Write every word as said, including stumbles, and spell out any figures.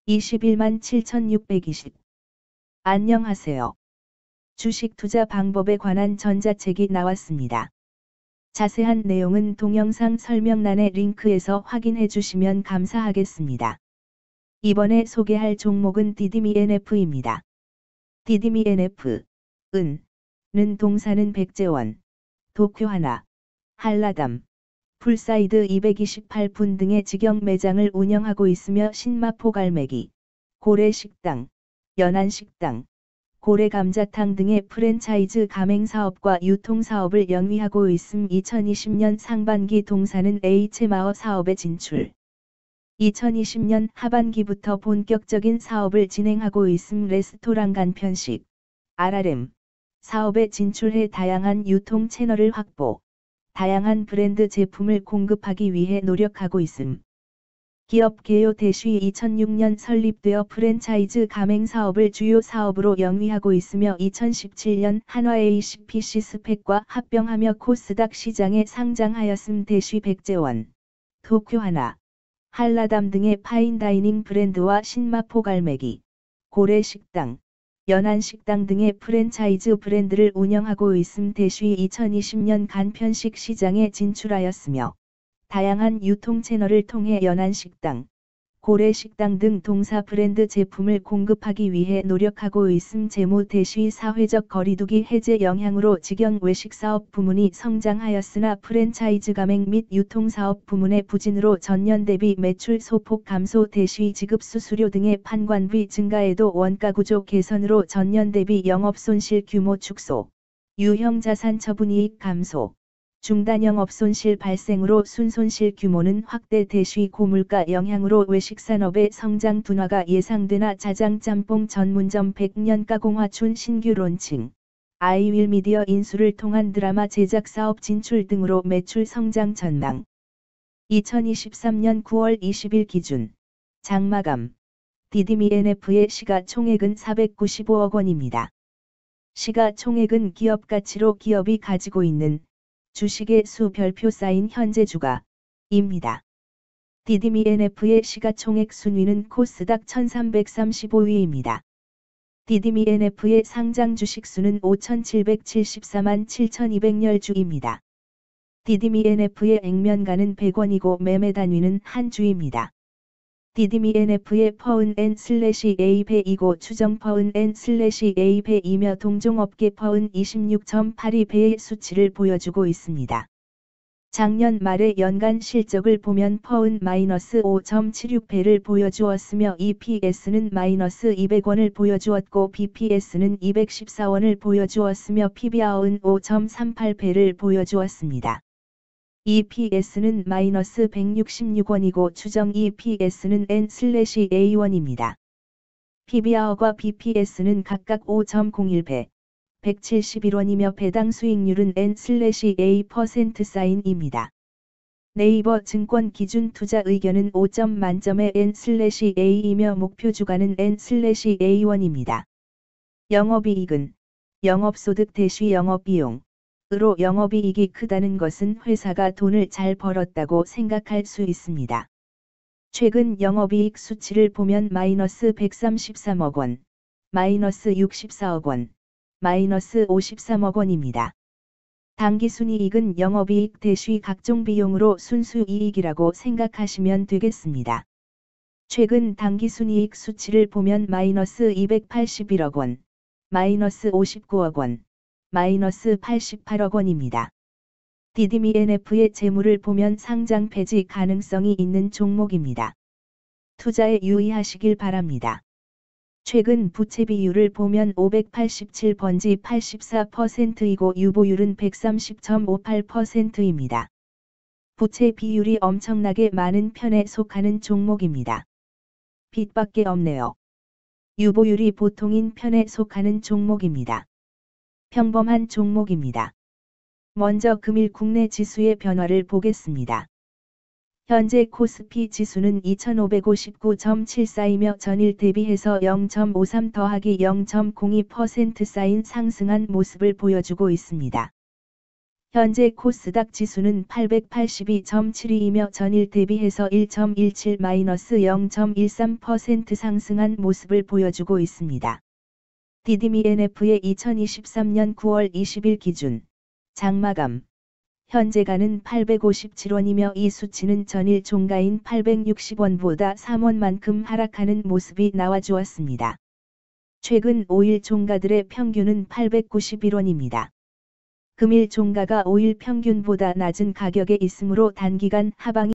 이십일만 칠천육백이십. 안녕하세요. 주식 투자 방법에 관한 전자책이 나왔습니다. 자세한 내용은 동영상 설명란의 링크에서 확인해 주시면 감사하겠습니다. 이번에 소개할 종목은 디디미엔에프입니다. 디디미엔에프, 은, 는 동사는 백제원, 도쿄 하나, 한라담, 풀사이드 이백이십팔 분 등의 직영 매장을 운영하고 있으며 신마포 갈매기, 고래식당, 연안식당, 고래감자탕 등의 프랜차이즈 가맹사업과 유통사업을 영위하고 있음. 이천이십 년 상반기 동사는 H마어 사업에 진출. 이천이십 년 하반기부터 본격적인 사업을 진행하고 있음. 레스토랑 간편식, 알알엠, 사업에 진출해 다양한 유통 채널을 확보, 다양한 브랜드 제품을 공급하기 위해 노력하고 있음. 기업 개요 대시 이천육 년 설립되어 프랜차이즈 가맹 사업을 주요 사업으로 영위하고 있으며 이천십칠 년 한화 에이씨피씨 스펙과 합병하며 코스닥 시장에 상장하였음. 대시 백제원, 도쿄 하나, 한라담 등의 파인다이닝 브랜드와 신마포 갈매기, 고래식당, 연안식당 등의 프랜차이즈 브랜드를 운영하고 있음. 대시 이천이십 년 간편식 시장에 진출하였으며 다양한 유통 채널을 통해 연안식당, 고래식당 등 동사 브랜드 제품을 공급하기 위해 노력하고 있음. 재무 대시 사회적 거리두기 해제 영향으로 직영 외식 사업 부문이 성장하였으나 프랜차이즈 가맹 및 유통사업 부문의 부진으로 전년 대비 매출 소폭 감소 대시 지급 수수료 등의 판관비 증가에도 원가 구조 개선으로 전년 대비 영업손실 규모 축소, 유형 자산 처분이익 감소, 중단 영업 손실 발생으로 순손실 규모는 확대 대시 고물가 영향으로 외식산업의 성장 둔화가 예상되나 자장짬뽕 전문점 백 년 가공화춘 신규 론칭, 아이윌 미디어 인수를 통한 드라마 제작 사업 진출 등으로 매출 성장 전망. 이천이십삼 년 구월 이십일 기준 장마감 디디미엔에프의 시가총액은 사백구십오억 원입니다. 시가총액은 기업 가치로 기업이 가지고 있는 주식의 수 별표 쌓인 현재 주가입니다. 디디미엔에프의 시가총액 순위는 코스닥 천삼백삼십오 위입니다. 디디미엔에프의 상장 주식수는 오천칠백칠십사만 칠천이백 주입니다. 디디미엔에프의 액면가는 백 원이고 매매 단위는 한 주입니다. 디디미엔에프의 퍼은 엔 슬래시 에이 배이고 추정 퍼은 엔 슬래시 에이 배이며 동종업계 퍼은 이십육 점 팔이 배의 수치를 보여주고 있습니다. 작년 말의 연간 실적을 보면 퍼은 마이너스 오 점 칠육 배를 보여주었으며 이피에스는 마이너스 이백 원을 보여주었고 비피에스는 이백십사 원을 보여주었으며 피비알은 오 점 삼팔 배를 보여주었습니다. 이피에스는 마이너스 백육십육 원이고 추정 이피에스는 엔 슬래시 에이 원입니다. 피비알과 비피에스는 각각 오 점 공일 배, 백칠십일 원이며 배당 수익률은 엔 슬래시 에이 퍼센트 사인입니다. 네이버 증권 기준 투자 의견은 오 점 만점의 엔 슬래시 에이이며 목표 주가는 엔 슬래시 에이 원입니다. 영업이익은 영업소득 대시 영업비용 으로 영업이익이 크다는 것은 회사가 돈을 잘 벌었다고 생각할 수 있습니다. 최근 영업이익 수치를 보면 마이너스 백삼십삼억 원, 마이너스 육십사억 원, 마이너스 오십삼억 원입니다. 당기순이익은 영업이익 대시 각종 비용으로 순수이익이라고 생각하시면 되겠습니다. 최근 당기순이익 수치를 보면 마이너스 이백팔십일억 원, 마이너스 오십구억 원, 마이너스 팔십팔억 원입니다. 디디미엔에프의 재물을 보면 상장 폐지 가능성이 있는 종목입니다. 투자에 유의하시길 바랍니다. 최근 부채 비율을 보면 오백팔십칠 번지 팔십사 퍼센트이고 유보율은 백삼십 점 오팔 퍼센트입니다. 부채 비율이 엄청나게 많은 편에 속하는 종목입니다. 빚밖에 없네요. 유보율이 보통인 편에 속하는 종목입니다. 평범한 종목입니다. 먼저 금일 국내 지수의 변화를 보겠습니다. 현재 코스피 지수는 이천오백오십구 점 칠사이며 전일 대비해서 영 점 오삼 더하기 영 점 공이 퍼센트 쌓인 상승한 모습을 보여주고 있습니다. 현재 코스닥 지수는 팔백팔십이 점 칠이이며 전일 대비해서 일 점 일칠 마이너스 영 점 일삼 퍼센트 상승한 모습을 보여주고 있습니다. 디디미엔에프의 이천이십삼 년 구월 이십일 기준 장마감 현재가는 팔백오십칠 원이며 이 수치는 전일 종가인 팔백육십 원보다 삼 원만큼 하락하는 모습이 나와주었습니다. 최근 오 일 종가들의 평균은 팔백구십일 원입니다. 금일 종가가 오 일 평균보다 낮은 가격에 있으므로 단기간 하방이